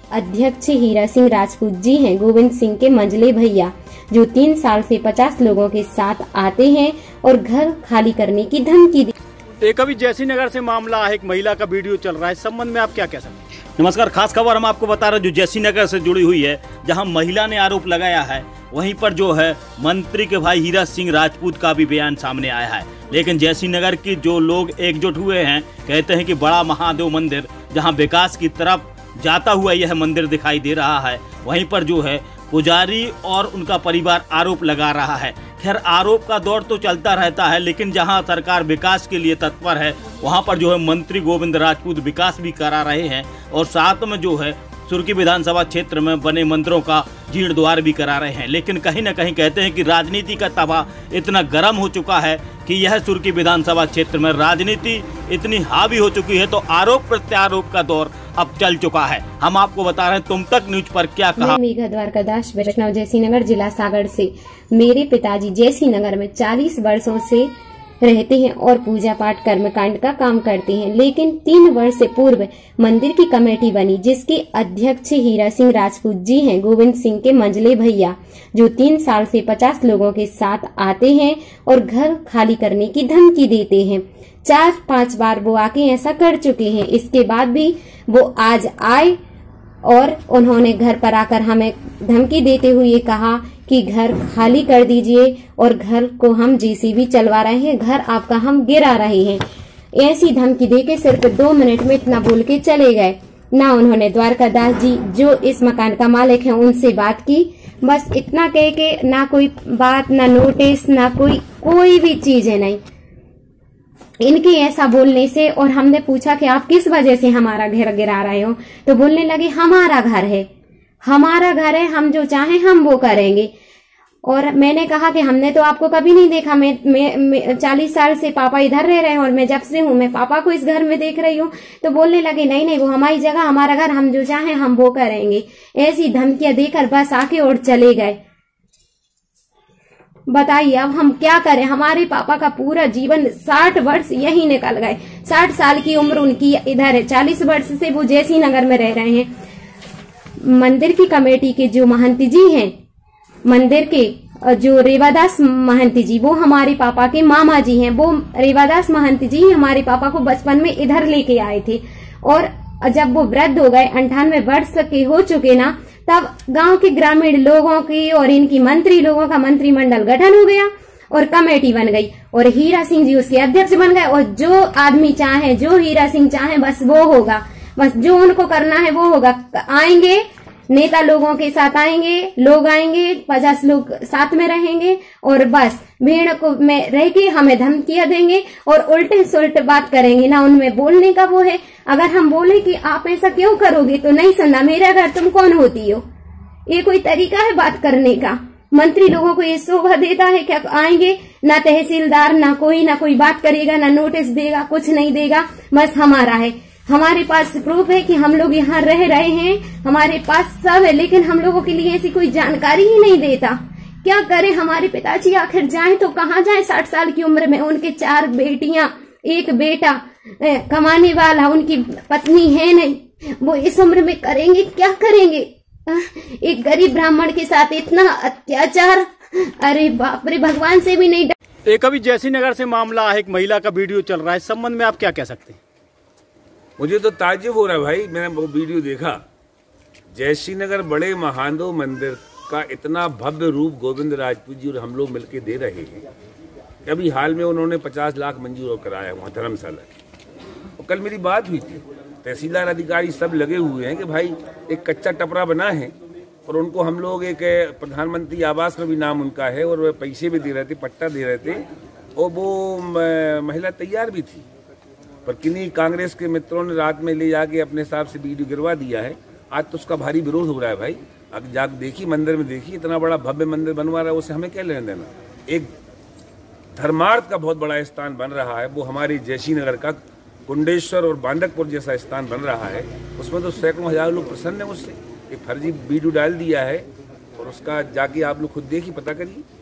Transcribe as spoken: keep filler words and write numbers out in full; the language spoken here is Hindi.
अध्यक्ष हीरा सिंह राजपूत जी हैं, गोविंद सिंह के मंझले भैया, जो तीन साल से पचास लोगों के साथ आते हैं और घर खाली करने की धमकी दी। एक अभी जैसी नगर से मामला है, एक महिला का वीडियो चल रहा है, इस संबंध में आप क्या कह सकते हैं? नमस्कार, खास खबर हम आपको बता रहे हैं जो जैसी नगर से जुड़ी हुई है, जहां महिला ने आरोप लगाया है, वहीं पर जो है मंत्री के भाई हीरा सिंह राजपूत का भी बयान सामने आया है। लेकिन जैसी नगर की जो लोग एकजुट हुए हैं, कहते हैं कि बड़ा महादेव मंदिर जहां विकास की तरफ जाता हुआ यह मंदिर दिखाई दे रहा है, वहीं पर जो है पुजारी और उनका परिवार आरोप लगा रहा है। खैर, आरोप का दौर तो चलता रहता है, लेकिन जहां सरकार विकास के लिए तत्पर है, वहां पर जो है मंत्री गोविंद राजपूत विकास भी करा रहे हैं और साथ में जो है सुर्की विधानसभा क्षेत्र में बने मंदिरों का जीर्णोद्धार भी करा रहे हैं। लेकिन कहीं न कहीं कहते हैं कि राजनीति का तवा इतना गर्म हो चुका है कि यह सुर्की विधानसभा क्षेत्र में राजनीति इतनी हावी हो चुकी है, तो आरोप प्रत्यारोप का दौर अब चल चुका है। हम आपको बता रहे हैं तुम तक न्यूज पर क्या कहा। मैं मेघा द्वारकादास वैष्णव जैसी नगर जिला सागर से। मेरे पिताजी जैसी नगर में चालीस वर्षों से रहते हैं और पूजा पाठ कर्मकांड का काम करते हैं, लेकिन तीन वर्ष से पूर्व मंदिर की कमेटी बनी जिसके अध्यक्ष हीरा सिंह राजपूत जी हैं, गोविंद सिंह के मंझले भैया, जो तीन साल से पचास लोगों के साथ आते हैं और घर खाली करने की धमकी देते हैं। चार पांच बार वो आके ऐसा कर चुके हैं। इसके बाद भी वो आज आए और उन्होंने घर पर आकर हमें धमकी देते हुए कहा कि घर खाली कर दीजिए और घर को हम जेसीबी चलवा रहे हैं, घर आपका हम गिरा रहे हैं। ऐसी धमकी देके सिर्फ दो मिनट में इतना बोल के चले गए। ना उन्होंने द्वारकादास जी जो इस मकान का मालिक है उनसे बात की, बस इतना कह के ना कोई बात, ना नोटिस, ना कोई कोई भी चीज है नहीं इनके ऐसा बोलने से। और हमने पूछा कि आप किस वजह से हमारा घर गिरा रहे हो, तो बोलने लगे हमारा घर है, हमारा घर है, हम जो चाहें हम वो करेंगे। और मैंने कहा कि हमने तो आपको कभी नहीं देखा, मैं, मैं, मैं चालीस साल से पापा इधर रह रहे हैं और मैं जब से हूँ मैं पापा को इस घर में देख रही हूँ। तो बोलने लगे नहीं नहीं वो हमारी जगह, हमारा घर, हम जो चाहें हम वो करेंगे। ऐसी धमकियां देकर बस आके और चले गए। बताइए अब हम क्या करें? हमारे पापा का पूरा जीवन साठ वर्ष यही निकल गए, साठ साल की उम्र उनकी इधर है, चालीस वर्ष से वो जैसी नगर में रह रहे हैं। मंदिर की कमेटी के जो महंत जी हैं, मंदिर के जो रेवादास महंत जी, वो हमारे पापा के मामा जी हैं। वो रेवादास महंत जी हमारे पापा को बचपन में इधर लेके आए थे और जब वो वृद्ध हो गए, अंठानवे वर्ष के हो चुके ना, तब गांव के ग्रामीण लोगों की और इनकी मंत्री लोगों का मंत्रिमंडल गठन हो गया और कमेटी बन गई और हीरा सिंह जी उसके अध्यक्ष बन गए। और जो आदमी चाहे, जो हीरा सिंह चाहे, बस वो होगा, बस जो उनको करना है वो होगा। आएंगे नेता लोगों के साथ, आएंगे लोग, आएंगे पचास लोग साथ में रहेंगे और बस भीड़ को में रह के हमें धमकियां देंगे और उल्टे सुलटे बात करेंगे। ना उनमें बोलने का वो है। अगर हम बोले कि आप ऐसा क्यों करोगे तो नहीं सुनना, मेरा घर तुम कौन होती हो? ये कोई तरीका है बात करने का? मंत्री लोगों को ये शोभा देता है क्या आएंगे, ना तहसीलदार, ना कोई ना कोई बात करेगा, ना नोटिस देगा, कुछ नहीं देगा, बस हमारा है। हमारे पास प्रूफ है कि हम लोग यहाँ रह रहे हैं, हमारे पास सब है, लेकिन हम लोगों के लिए ऐसी कोई जानकारी ही नहीं देता। क्या करें? हमारे पिताजी आखिर जाएं तो कहाँ जाएं? साठ साल की उम्र में उनके चार बेटियां, एक बेटा कमाने वाला, उनकी पत्नी है नहीं, वो इस उम्र में करेंगे क्या करेंगे? एक गरीब ब्राह्मण के साथ इतना अत्याचार, अरे बाप रे, भगवान से भी नहीं डर। एक अभी जैसी नगर से मामला है, एक महिला का वीडियो चल रहा है, इस संबंध में आप क्या कह सकते हैं? मुझे तो ताज्जुब हो रहा है भाई, मैंने वो वीडियो देखा। जैसी नगर बड़े महादेव मंदिर का इतना भव्य रूप गोविंद राजपूत जी और हम लोग मिलके दे रहे हैं। अभी हाल में उन्होंने पचास लाख मंजूर कराया वहाँ धर्मशाला। और कल मेरी बात हुई थी, तहसीलदार अधिकारी सब लगे हुए हैं कि भाई एक कच्चा टपरा बना है और उनको हम लोग एक प्रधानमंत्री आवास में भी नाम उनका है और वह पैसे भी दे रहे थे, पट्टा दे रहे थे और वो महिला तैयार भी थी। पर किन्हीं कांग्रेस के मित्रों ने रात में ले जाके अपने हिसाब से वीडियो गिरवा दिया है। आज तो उसका भारी विरोध हो रहा है भाई। अब जाकर देखिए मंदिर में, देखिए इतना बड़ा भव्य मंदिर बनवा रहा है, उससे हमें क्या लेना देना? एक धर्मार्थ का बहुत बड़ा स्थान बन रहा है, वो हमारी जैसी नगर का कुंडेश्वर और बांडकपुर जैसा स्थान बन रहा है। उसमें तो सैकड़ों हजार लोग प्रसन्न है मुझसे। एक फर्जी वीडियो डाल दिया है और उसका जाके आप लोग खुद देखिए, पता करिए।